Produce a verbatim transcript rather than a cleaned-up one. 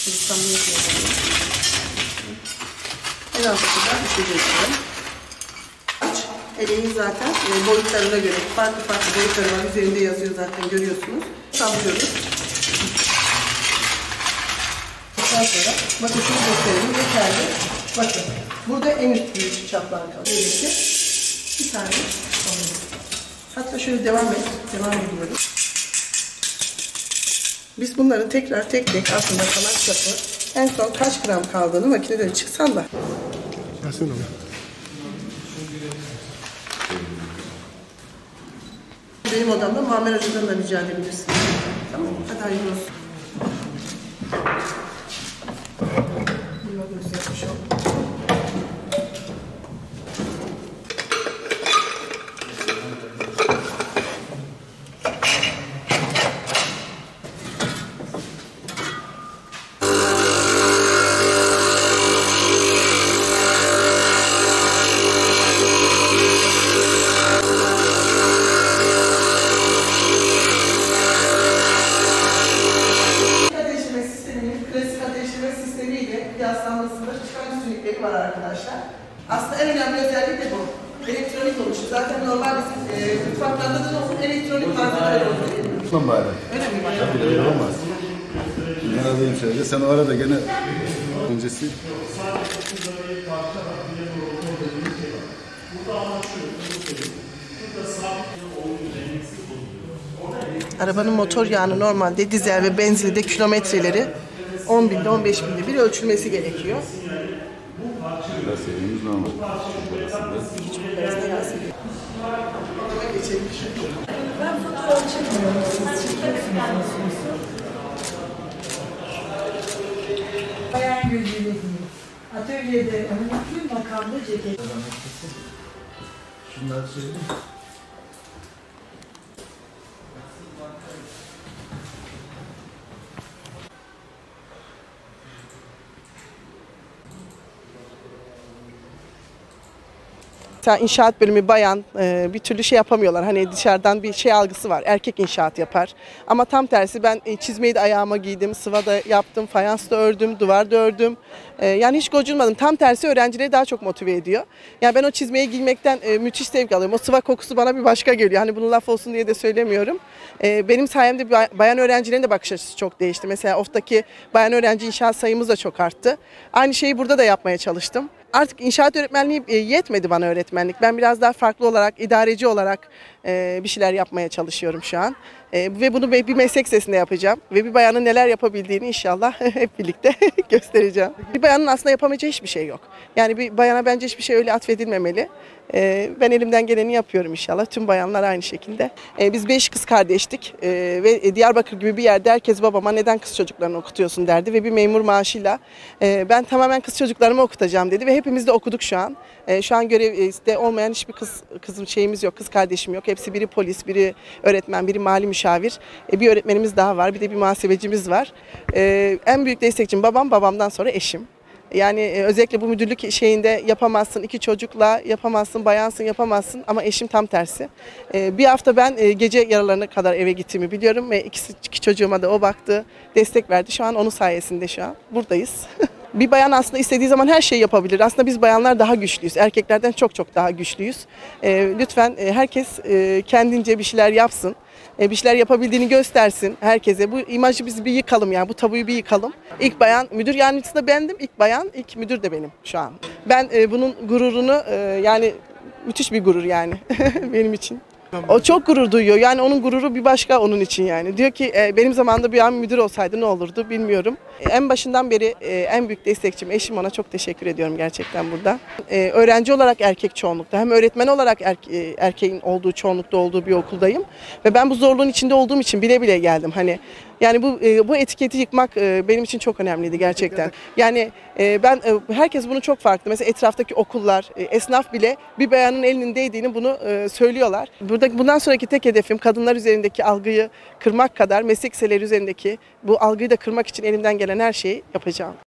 Bir samimiyet yapalım. En altı kadar düşeceğim. Eleğin zaten e, boyutlarına göre farklı farklı boyutları var. Üzerinde yazıyor zaten, görüyorsunuz. Sallıyoruz. Ondan sonra bakın şunu gösterelim. Yeterli. Bakın burada en üst büyük çaplar kalıyor. Böylece bir tane alıyoruz. Hatta şöyle devam et. Devam ediyoruz. Biz bunları tekrar tek tek aslında kalan çapı en son kaç gram kaldığını makineden çıksan da. Nasıl olur? Benim odamda Muammer Hoca'dan da rica edebilirsin. Tamam mı? Hadi hayırlı olsun. Bunu göz yapmış oldum. Yaslanmasında çıkan üstünlükleri var arkadaşlar. Aslında en önemli özellik de bu. Elektronik oluşu. Zaten normal e, mutfaklarda da olsun elektronik malzemeler oluyor. Tamam bari. Öyle mi? Tabii öyle olmaz. Ben alayım şöyle. Sen o arada gene öncesi. Arabanın motor yağını normalde dizel ve benzinde kilometreleri on binde on beş binde bir ölçülmesi gerekiyor. Biraz sevdiğimiz normal. Hiç bu bezde yazmıyor. Ben fotoğraf çekmiyorum. Siz çekiyorsunuz. Bayan gözüyle değil. Atölyede tüm makamda ceket. Şunları söyleyeyim. İnşaat bölümü bayan e, bir türlü şey yapamıyorlar. Hani dışarıdan bir şey algısı var. Erkek inşaat yapar. Ama tam tersi ben e, çizmeyi de ayağıma giydim. Sıva da yaptım. Fayans da ördüm. Duvar da ördüm. E, yani hiç gocunmadım. Tam tersi öğrencileri daha çok motive ediyor. Yani ben o çizmeyi giymekten e, müthiş zevk alıyorum. O sıva kokusu bana bir başka geliyor. Hani bunu laf olsun diye de söylemiyorum. E, benim sayemde bayan öğrencilerin de bakış açısı çok değişti. Mesela Of'taki bayan öğrenci inşaat sayımız da çok arttı. Aynı şeyi burada da yapmaya çalıştım. Artık inşaat öğretmenliği yetmedi bana öğretmenlik. Ben biraz daha farklı olarak, idareci olarak e, bir şeyler yapmaya çalışıyorum şu an. E, ve bunu bir meslek sesinde yapacağım. Ve bir bayanın neler yapabildiğini inşallah hep birlikte göstereceğim. Bir bayanın aslında yapamayacağı hiçbir şey yok. Yani bir bayana bence hiçbir şey öyle atfedilmemeli. E, ben elimden geleni yapıyorum inşallah. Tüm bayanlar aynı şekilde. E, biz beş kız kardeştik. E, ve Diyarbakır gibi bir yerde herkes babama neden kız çocuklarını okutuyorsun derdi. Ve bir memur maaşıyla e, ben tamamen kız çocuklarımı okutacağım dedi. Ve hepimiz de okuduk şu an. E, şu an görevde olmayan hiçbir kız kızım şeyimiz yok, kız kardeşim yok. Hepsi biri polis, biri öğretmen, biri mali müşavir. E, bir öğretmenimiz daha var, bir de bir muhasebecimiz var. E, en büyük destekçim babam, babamdan sonra eşim. Yani e, özellikle bu müdürlük şeyinde yapamazsın, iki çocukla yapamazsın, bayansın yapamazsın ama eşim tam tersi. E, bir hafta ben e, gece yarılarına kadar eve gittiğimi biliyorum ve ikisi, iki çocuğuma da o baktı, destek verdi. Şu an onun sayesinde şu an buradayız. Bir bayan aslında istediği zaman her şeyi yapabilir. Aslında biz bayanlar daha güçlüyüz. Erkeklerden çok çok daha güçlüyüz. E, lütfen e, herkes e, kendince bir şeyler yapsın. E, bir şeyler yapabildiğini göstersin herkese. Bu imajı biz bir yıkalım yani. Bu tabuyu bir yıkalım. İlk bayan müdür yardımcısı da bendim. İlk bayan, ilk müdür de benim şu an. Ben e, bunun gururunu e, yani müthiş bir gurur yani benim için. O çok gurur duyuyor. Yani onun gururu bir başka onun için yani. Diyor ki e, benim zamanımda bir an müdür olsaydı ne olurdu bilmiyorum. E, en başından beri e, en büyük destekçim eşim, ona çok teşekkür ediyorum gerçekten burada. E, öğrenci olarak erkek çoğunlukta, hem öğretmen olarak er, e, erkeğin olduğu çoğunlukta olduğu bir okuldayım. Ve ben bu zorluğun içinde olduğum için bile bile geldim. Hani yani bu e, bu etiketi yıkmak e, benim için çok önemliydi gerçekten. Yani e, ben e, herkes bunu çok farklı. Mesela etraftaki okullar, e, esnaf bile bir bayanın elinin değdiğini bunu e, söylüyorlar. Burada bundan sonraki tek hedefim kadınlar üzerindeki algıyı kırmak kadar meslek liseleri üzerindeki bu algıyı da kırmak için elimden gelen her şeyi yapacağım.